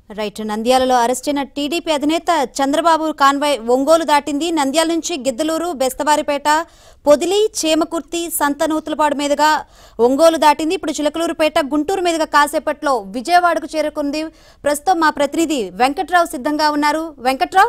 Right. నంద్యాలలో arrest అయిన TDP అధినేత చంద్రబాబు కాన్వాయ్ ఒంగోలు దాటింది. నంద్యాల నుంచి గిద్దలూరు, బెస్తవారిపేట, పొదిలి, చేమకుర్తి, సంతనూతులపాడు మీదుగా ఒంగోలు దాటింది. ఇప్పుడు చిలకలూరుపేట, గుంటూరు మీదుగా కాసేపట్లో విజయవాడకు చేరుకుంది. ప్రస్తుతం మా ప్రతినిధి వెంకట్రావు సిద్ధంగా ఉన్నారు. వెంకట్రావు,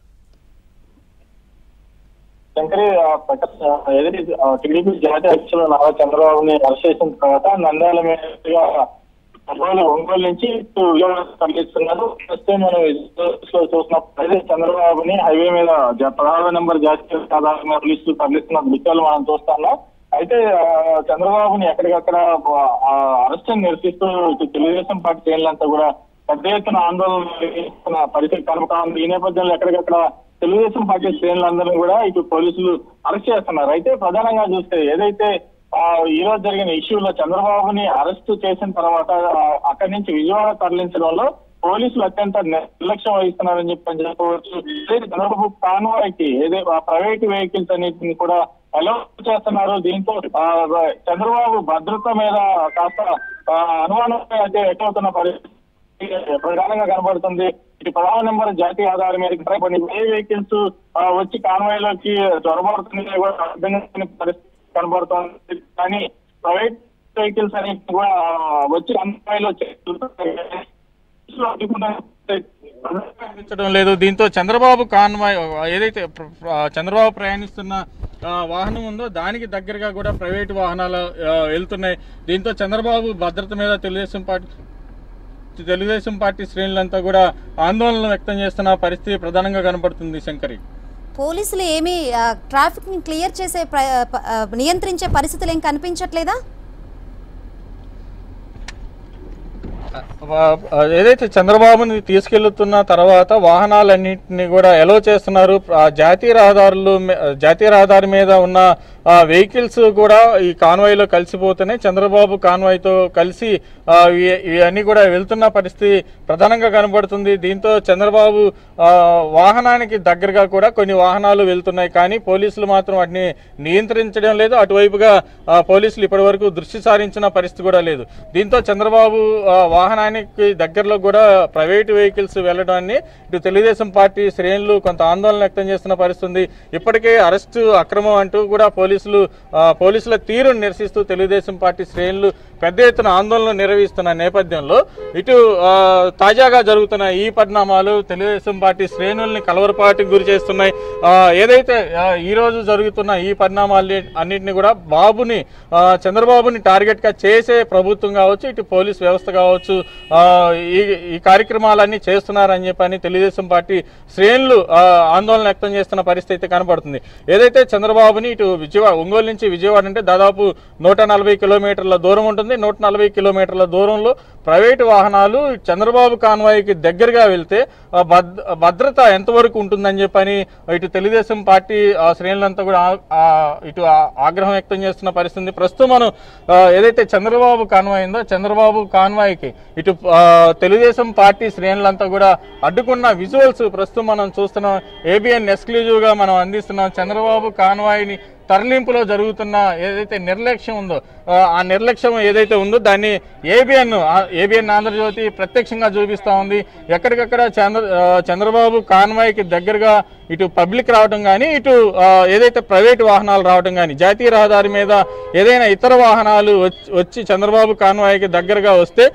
టీడీపీ జాతీయ అధ్యక్షులు నారా చంద్రబాబుని అరెస్ట్ చేసిన తర్వాత నంద్యాల మీదుగా ఒంగోలు నుంచి తరలిస్తున్నారు. ప్రస్తుతం మనం చూసినప్పుడు చంద్రబాబుని హైవే మీద 16 నెంబర్ జాతీయ రహదారి పోలీసులు తరలిస్తున్న దృశ్యాలు మనం చూస్తున్నాం. అయితే చంద్రబాబుని ఎక్కడికక్కడ అరెస్ట్ నిరసిస్తూ తెలుగుదేశం పార్టీ శ్రేణులంతా కూడా పెద్ద ఎత్తున ఆందోళన పరిస్థితి కనుక ఈ నేపథ్యంలో ఎక్కడికక్కడ తెలుగుదేశం పార్టీ శ్రేణులందరినీ కూడా ఇటు పోలీసులు అరెస్ట్ చేస్తున్నారు. అయితే ప్రధానంగా చూస్తే ఏదైతే ఈ రోజు జరిగిన ఇష్యూలో చంద్రబాబుని అరెస్ట్ చేసిన తర్వాత అక్కడి నుంచి విజయవాడ తరలించడంలో పోలీసులు అత్యంత నిర్లక్ష్యం వహిస్తున్నారని చెప్పవచ్చు. చంద్రబాబు కాన్వాయ్కి ప్రైవేట్ వెహికల్స్ అన్నింటిని కూడా అలౌ చేస్తున్నారు. దీంతో చంద్రబాబు భద్రత మీద కాస్త అనుమానం అయితే ఎక్కువవుతున్న పరిస్థితి ప్రధానంగా కనబడుతుంది. ఇది 16 నెంబర్ జాతీయ ఆధారం మీద కొన్ని వెహికల్స్ వచ్చి కాన్వాయ్లోకి చొరబడుతుంది కూడా పరిస్థితి కనబడుతుంది. కానీ ప్రైవేట్ వెహికల్స్ అనేవి కూడా వచ్చి కాన్వాయ్లో కనిపించడం లేదు. దీంతో చంద్రబాబు కాన్వాయ్ ఏదైతే చంద్రబాబు ప్రయాణిస్తున్న వాహనం ఉందో దానికి దగ్గరగా కూడా ప్రైవేటు వాహనాలు వెళ్తున్నాయి. దీంతో చంద్రబాబు భద్రత మీద తెలుగుదేశం పార్టీ శ్రేణులంతా కూడా ఆందోళన వ్యక్తం చేస్తున్న పరిస్థితి ప్రధానంగా కనపడుతుంది. శంకరి, పోలీసులు ఏమీ ట్రాఫిక్ ని క్లియర్ చేసే నియంత్రించే పరిస్థితులు ఏం కనిపించట్లేదా? ఏదైతే చంద్రబాబుని తీసుకెళ్తున్న తర్వాత వాహనాలన్నింటినీ కూడా ఎలో చేస్తున్నారు. జాతీయ రహదారి మీద ఉన్న వెహికల్స్ కూడా ఈ కాన్వాయ్లో కలిసిపోతున్నాయి. చంద్రబాబు కాన్వాయ్తో కలిసి ఇవన్నీ కూడా వెళ్తున్న పరిస్థితి ప్రధానంగా కనబడుతుంది. దీంతో చంద్రబాబు వాహనానికి దగ్గరగా కూడా కొన్ని వాహనాలు వెళ్తున్నాయి. కానీ పోలీసులు మాత్రం వాటిని నియంత్రించడం లేదు. అటువైపుగా పోలీసులు ఇప్పటి వరకు దృష్టి సారించిన పరిస్థితి కూడా లేదు. దీంతో చంద్రబాబు వాహనానికి దగ్గరలో కూడా ప్రైవేటు వెహికల్స్ వెళ్లడాన్ని ఇటు తెలుగుదేశం పార్టీ శ్రేణులు కొంత ఆందోళన వ్యక్తం చేస్తున్న పరిస్థితి ఉంది. ఇప్పటికే అరెస్టు అక్రమం అంటూ కూడా పోలీసుల తీరును నిరసిస్తూ తెలుగుదేశం పార్టీ శ్రేణులు పెద్ద ఎత్తున ఆందోళన నిర్వహిస్తున్న నేపథ్యంలో ఇటు తాజాగా జరుగుతున్న ఈ పరిణామాలు తెలుగుదేశం పార్టీ శ్రేణుల్ని కలవరపాటుకు గురి చేస్తున్నాయి. ఏదైతే ఈ రోజు జరుగుతున్న ఈ పరిణామాలు అన్నింటినీ కూడా చంద్రబాబుని టార్గెట్ గా చేసే ప్రభుత్వం కావచ్చు, ఇటు పోలీస్ వ్యవస్థ కావచ్చు ఈ కార్యక్రమాలన్నీ చేస్తున్నారని చెప్పని తెలుగుదేశం పార్టీ శ్రేణులు ఆందోళన వ్యక్తం చేస్తున్న పరిస్థితి కనపడుతుంది. ఏదైతే చంద్రబాబుని ఇటు ఒంగోలు నుంచి విజయవాడ అంటే దాదాపు 140 కిలోమీటర్ల దూరం ఉంటుంది. 140 కిలోమీటర్ల దూరంలో ప్రైవేటు వాహనాలు చంద్రబాబు కాన్వాయ్కి దగ్గరగా వెళ్తే భద్రత ఎంతవరకు ఉంటుందని చెప్పని ఇటు తెలుగుదేశం పార్టీ శ్రేణులంతా కూడా ఇటు ఆగ్రహం వ్యక్తం చేస్తున్న పరిస్థితి. ప్రస్తుతం మనం ఏదైతే చంద్రబాబు కాన్వాయ్ ఉందో చంద్రబాబు కాన్వాయ్కి ఇటు తెలుగుదేశం పార్టీ శ్రేణులంతా కూడా అడ్డుకున్న విజువల్స్ ప్రస్తుతం మనం చూస్తున్నాం. ఏబిఎన్ ఎక్స్క్లూజివ్ గా మనం అందిస్తున్నాం. చంద్రబాబు కాన్వాయ్ని తరలింపులో జరుగుతున్న ఏదైతే నిర్లక్ష్యం ఉందో ఆ నిర్లక్ష్యం ఏదైతే ఉందో దాన్ని ఏబిఎన్ ఆంధ్రజ్యోతి ప్రత్యక్షంగా చూపిస్తూ ఉంది. ఎక్కడికక్కడ చంద్రబాబు కాన్వాయ్కి దగ్గరగా ఇటు పబ్లిక్ రావడం కానీ, ఇటు ఏదైతే ప్రైవేటు వాహనాలు రావడం కానీ, జాతీయ రహదారి మీద ఏదైనా ఇతర వాహనాలు వచ్చి చంద్రబాబు కాన్వాయ్కి దగ్గరగా వస్తే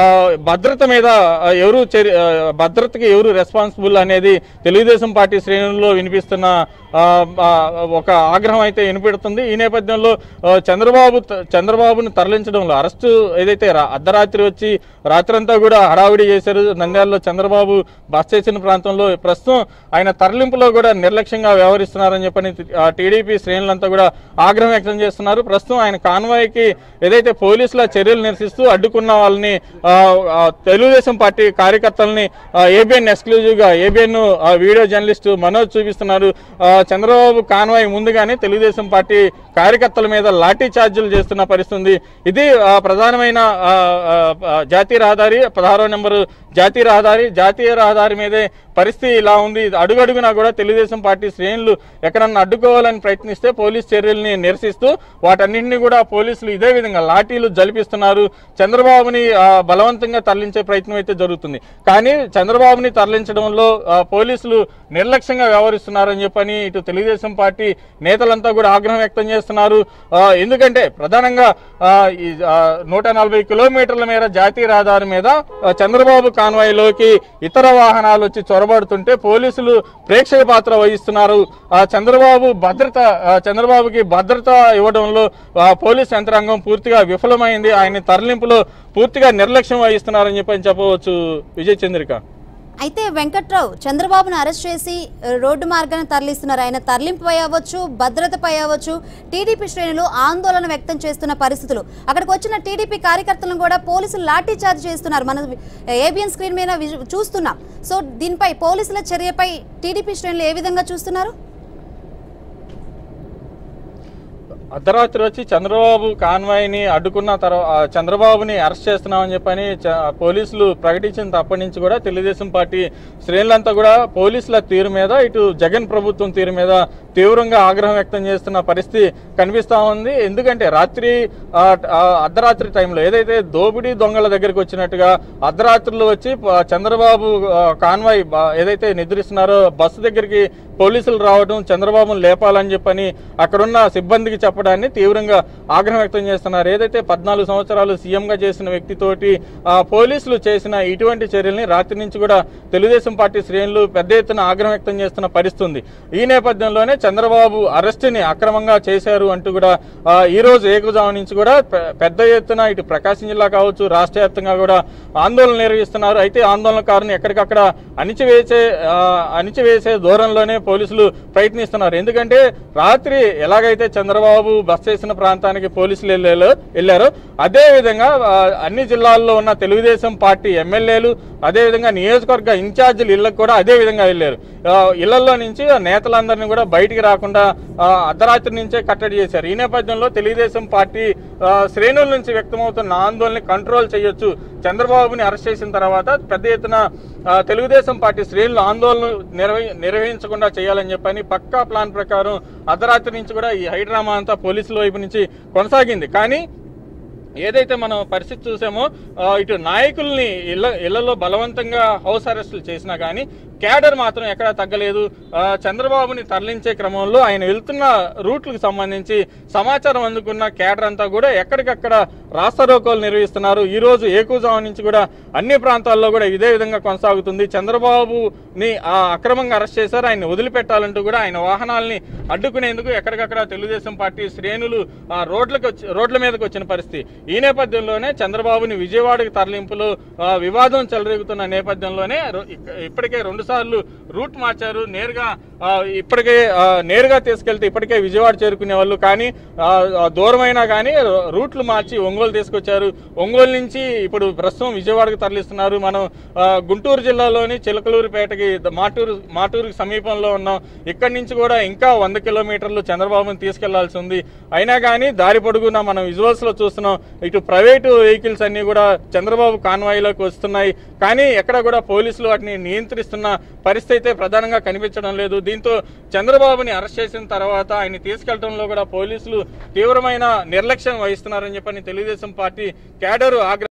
భద్రతకి ఎవరు రెస్పాన్సిబుల్ అనేది తెలుగుదేశం పార్టీ శ్రేణుల్లో వినిపిస్తున్న ఒక ఆగ్రహం అయితే వినిపెడుతుంది. ఈ నేపథ్యంలో చంద్రబాబును తరలించడంలో అరెస్టు ఏదైతే అర్ధరాత్రి వచ్చి రాత్రంతా కూడా హడావిడి చేశారు. నంద్యాలలో చంద్రబాబు బస్ స్టేషన్ ప్రాంతంలో ప్రస్తుతం ఆయన తరలింపులో కూడా నిర్లక్ష్యంగా వ్యవహరిస్తున్నారని చెప్పని టీడీపీ శ్రేణులంతా కూడా ఆగ్రహం వ్యక్తం చేస్తున్నారు. ప్రస్తుతం ఆయన కాన్వాయ్కి ఏదైతే పోలీసుల చర్యలు నిరసిస్తూ అడ్డుకున్న వాళ్ళని తెలుగుదేశం పార్టీ కార్యకర్తలని ఏబిఎన్ ఎక్స్క్లూజివ్ గా ఏబిఎన్ వీడియో జర్నలిస్టు మనోజ్ చూపిస్తున్నారు. చంద్రబాబు కాన్వాయ్ ముందుగానే తెలుగుదేశం పార్టీ కార్యకర్తల మీద లాఠీ చార్జీలు చేస్తున్న పరిస్థితి ఉంది. ఇది ప్రధానమైన జాతీయ రహదారి 16వ నెంబరు జాతీయ రహదారి మీదే పరిస్థితి ఇలా ఉంది. అడుగడుగునా కూడా తెలుగుదేశం పార్టీ శ్రేణులు ఎక్కడన్నా అడ్డుకోవాలని ప్రయత్నిస్తే పోలీస్ చర్యల్ని నిరసిస్తూ వాటన్నింటినీ కూడా పోలీసులు ఇదే విధంగా లాఠీలు జలిపిస్తున్నారు. చంద్రబాబుని బలవంతంగా తరలించే ప్రయత్నం అయితే జరుగుతుంది. కానీ చంద్రబాబుని తరలించడంలో పోలీసులు నిర్లక్ష్యంగా వ్యవహరిస్తున్నారని చెప్పని ఇటు తెలుగుదేశం పార్టీ నేతలంతా కూడా ఆగ్రహం వ్యక్తం చేస్తున్నారు. ఎందుకంటే ప్రధానంగా 140 కిలోమీటర్ల మేర జాతీయ రహదారి మీద చంద్రబాబు కాన్వాయ్లోకి ఇతర వాహనాలు వచ్చి చొరబడుతుంటే పోలీసులు ప్రేక్షక పాత్ర వహిస్తున్నారు. చంద్రబాబుకి భద్రత ఇవ్వడంలో పోలీస్ యంత్రాంగం పూర్తిగా విఫలమైంది. ఆయన తరలింపులో పూర్తిగా నిర్లక్ష్యం వహిస్తున్నారని చెప్పవచ్చు. విజయ్ చంద్రిక. అయితే వెంకట్రావు, చంద్రబాబును అరెస్ట్ చేసి రోడ్డు మార్గాన్ని తరలిస్తున్నారు. ఆయన తరలింపుపై అవ్వచ్చు, భద్రతపై అవ్వచ్చు, టీడీపీ శ్రేణులు ఆందోళన వ్యక్తం చేస్తున్న పరిస్థితులు. అక్కడికి వచ్చిన టీడీపీ కార్యకర్తలను కూడా పోలీసులు లాఠీ చార్జ్ చేస్తున్నారు. మనం ఏబిఎన్ స్క్రీన్ మీద చూస్తున్నాం. సో దీనిపై పోలీసుల చర్యపై టీడీపీ శ్రేణులు ఏ విధంగా చూస్తున్నారు? అర్ధరాత్రి వచ్చి చంద్రబాబు కాన్వాయ్ని అడ్డుకున్న తర్వాత చంద్రబాబుని అరెస్ట్ చేస్తున్నామని చెప్పని పోలీసులు ప్రకటించిన అప్పటి నుంచి కూడా తెలుగుదేశం పార్టీ శ్రేణులంతా కూడా పోలీసుల తీరు మీద, ఇటు జగన్ ప్రభుత్వం తీరు మీద తీవ్రంగా ఆగ్రహం వ్యక్తం చేస్తున్న పరిస్థితి కనిపిస్తూ ఉంది. ఎందుకంటే అర్ధరాత్రి టైంలో ఏదైతే దోపిడీ దొంగల దగ్గరికి వచ్చినట్టుగా అర్ధరాత్రులు వచ్చి చంద్రబాబు కాన్వాయ్ ఏదైతే నిద్రిస్తున్నారో బస్సు దగ్గరికి పోలీసులు రావడం, చంద్రబాబును లేపాలని చెప్పని అక్కడున్న సిబ్బందికి చెప్పడాన్ని తీవ్రంగా ఆగ్రహం వ్యక్తం చేస్తున్నారు. ఏదైతే 14 సంవత్సరాలు సీఎంగా చేసిన వ్యక్తితోటి పోలీసులు చేసిన ఇటువంటి చర్యల్ని రాత్రి నుంచి కూడా తెలుగుదేశం పార్టీ శ్రేణులు పెద్ద ఎత్తున ఆగ్రహం వ్యక్తం చేస్తున్న పరిస్థితి. ఈ నేపథ్యంలోనే చంద్రబాబు అరెస్టుని అక్రమంగా చేశారు అంటూ కూడా ఈ రోజు ఏకజాము నుంచి కూడా పెద్ద ఎత్తున ఇటు ప్రకాశం జిల్లా కావచ్చు, రాష్ట్ర వ్యాప్తంగా కూడా ఆందోళన నిర్వహిస్తున్నారు. అయితే ఆందోళనకారుని ఎక్కడికక్కడ అణిచివేసే దూరంలోనే పోలీసులు ప్రయత్నిస్తున్నారు. ఎందుకంటే రాత్రి ఎలాగైతే చంద్రబాబు బస్ చేసిన ప్రాంతానికి పోలీసులు వెళ్ళారో అదే విధంగా అన్ని జిల్లాల్లో ఉన్న తెలుగుదేశం పార్టీ ఎమ్మెల్యేలు, అదేవిధంగా నియోజకవర్గ ఇన్ఛార్జీలు ఇళ్లకు కూడా అదే విధంగా వెళ్ళారు. ఇళ్లలో నుంచి నేతలందరినీ కూడా బయటికి రాకుండా అర్ధరాత్రి నుంచే కట్టడి చేశారు. ఈ నేపథ్యంలో తెలుగుదేశం పార్టీ శ్రేణుల నుంచి వ్యక్తమవుతున్న ఆందోళనని కంట్రోల్ చేయొచ్చు. చంద్రబాబుని అరెస్ట్ చేసిన తర్వాత పెద్ద ఎత్తున తెలుగుదేశం పార్టీ శ్రేణులు ఆందోళన నిర్వహించకుండా చేయాలని చెప్పని పక్కా ప్లాన్ ప్రకారం అర్ధరాత్రి నుంచి కూడా ఈ హైడ్రామా అంతా పోలీసుల వైపు నుంచి కొనసాగింది. కానీ ఏదైతే మనం పరిస్థితి చూసామో ఇటు నాయకుల్ని ఇళ్లలో బలవంతంగా హౌస్ అరెస్టులు చేసినా కానీ క్యాడర్ మాత్రం ఎక్కడా తగ్గలేదు. చంద్రబాబుని తరలించే క్రమంలో ఆయన వెళ్తున్న రూట్లకు సంబంధించి సమాచారం అందుకున్న క్యాడర్ అంతా కూడా ఎక్కడికక్కడ రాస్తారోకోలు నిర్వహిస్తున్నారు. ఈ రోజు ఏకూజాము నుంచి కూడా అన్ని ప్రాంతాల్లో కూడా ఇదే విధంగా కొనసాగుతుంది. చంద్రబాబుని అక్రమంగా అరెస్ట్ చేశారు, ఆయన వదిలిపెట్టాలంటూ కూడా ఆయన వాహనాలని అడ్డుకునేందుకు ఎక్కడికక్కడ తెలుగుదేశం పార్టీ శ్రేణులు రోడ్ల మీదకి వచ్చిన పరిస్థితి. ఈ నేపథ్యంలోనే చంద్రబాబుని విజయవాడకి తరలింపులో వివాదం చెలరేగుతున్న నేపథ్యంలోనే ఇప్పటికే 2 సార్లు రూట్ మార్చారు. నేరుగా తీసుకెళ్తే ఇప్పటికే విజయవాడ చేరుకునే వాళ్ళు, కానీ దూరమైనా కానీ రూట్లు మార్చి ఒంగోలు తీసుకొచ్చారు. ఒంగోలు నుంచి ఇప్పుడు ప్రస్తుతం విజయవాడకు తరలిస్తున్నారు. మనం గుంటూరు జిల్లాలోని చిలకలూరుపేటకి మాటూరుకి సమీపంలో ఉన్నాం. ఇక్కడి నుంచి కూడా ఇంకా 100 కిలోమీటర్లు చంద్రబాబుని తీసుకెళ్లాల్సి ఉంది. అయినా కానీ దారి పొడుగునా మనం విజువల్స్ లో చూస్తున్నాం, ఇటు ప్రైవేటు వెహికల్స్ అన్ని కూడా చంద్రబాబు కాన్వాయ్లోకి వస్తున్నాయి. కానీ ఎక్కడ కూడా పోలీసులు వాటిని నియంత్రిస్తున్న పరిస్థితి అయితే ప్రధానంగా కనిపించడం లేదు. దీంతో చంద్రబాబుని అరెస్ట్ చేసిన తర్వాత ఆయన తీసుకెళ్లడంలో కూడా పోలీసులు తీవ్రమైన నిర్లక్ష్యం వహిస్తున్నారని చెప్పని తెలుగుదేశం పార్టీ క్యాడరు